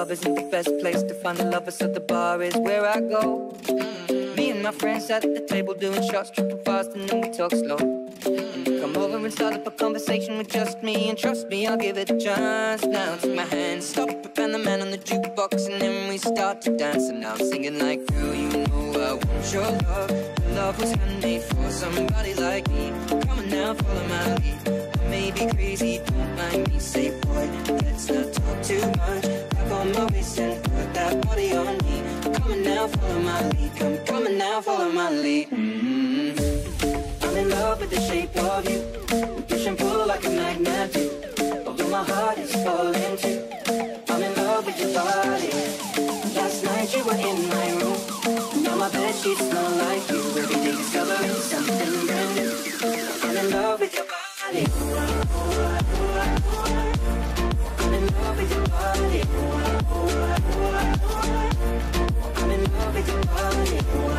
club isn't the best place to find the lovers, so the bar is where I go. Me and my friends at the table doing shots, tripping fast, and then we talk slow. And you come over and start up a conversation with just me, and trust me, I'll give it a chance. Now take my hand, stop it, and the man on the jukebox, and then we start to dance. And now I'm singing like, girl, you know I want your love. Your love was handmade for somebody like me. Come on now, follow my lead. I may be crazy, don't mind me. Say, boy, let's not talk too much. Grab on my waist and put that body on me. Come on now, follow my lead. Come on now, follow my lead. I'm in love with the shape of you. We push and pull like a magnet do. Although my heart is falling too. I'm in love with your body. Last night you were in my room. Now my bedsheets smell like you. Every day discovering something brand new. I'm in love with your body. I'm in love with your body. I'm in love with your body.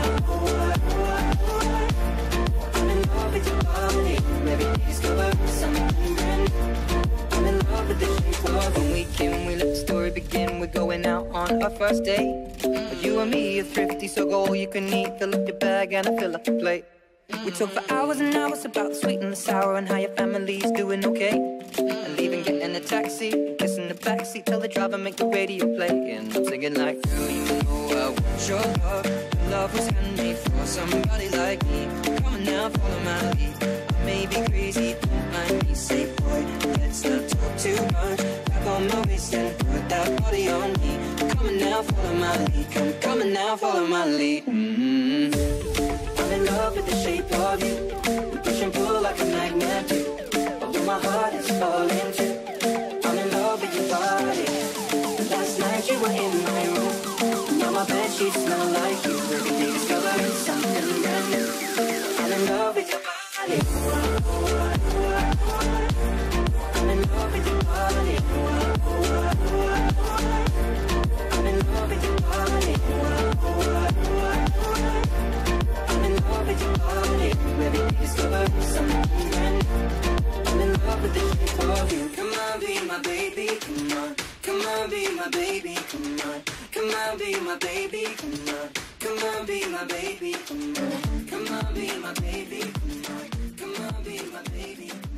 I'm in love with your body. Every day discovering something brand new. I'm in love with the shape of you. When we came, we let the story begin. We're going out on our first date. But you and me are thrifty, so go all you can eat. Fill up your bag and I fill up the plate. We talk for hours and hours about the sweet and the sour and how your family's doing okay. And leaving, getting a taxi, kissing the backseat, tell the driver make the radio play. And I'm singing like, girl, you know I want your love. Your love was handmade for somebody like me. Come on now, follow my lead. I may be crazy, don't mind me. Say, boy, let's not talk too much. Grab on my waist and put that body on me. Come on now, follow my lead. Come on now, follow my lead. I'm in love with the shape of you. We push and pull like a magnet do. Although my heart is falling too. I'm in love with your body. Last night you were in my room. Now my bedsheets smell like you. Every day discovering something brand new. I'm in love with your body. I'm in love with your body. I'm in love with your body. I'm in love with your body. Every day discovering something brand new. I'm in love with the shape of you. Come on, be my baby, come on. Come on, be my baby, come on. Come on, be my baby, come on. Come on, be my baby, come on. Come on, be my baby, come on. Come on, be my baby.